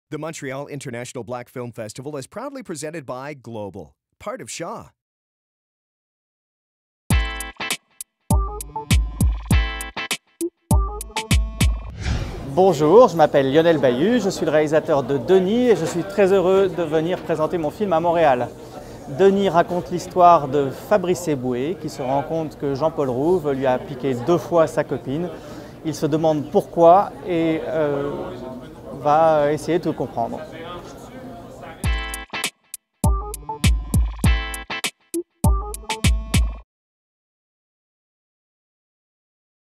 The Montreal International Black Film Festival is proudly presented by Global, part of Shaw. Bonjour, je m'appelle Lionel Bayut, je suis le réalisateur de Denis et je suis très heureux de venir présenter mon film à Montréal. Denis raconte l'histoire de Fabrice Eboué qui se rend compte que Jean-Paul Rouve lui a piqué 2 fois sa copine. Il se demande pourquoi et va essayer de tout comprendre.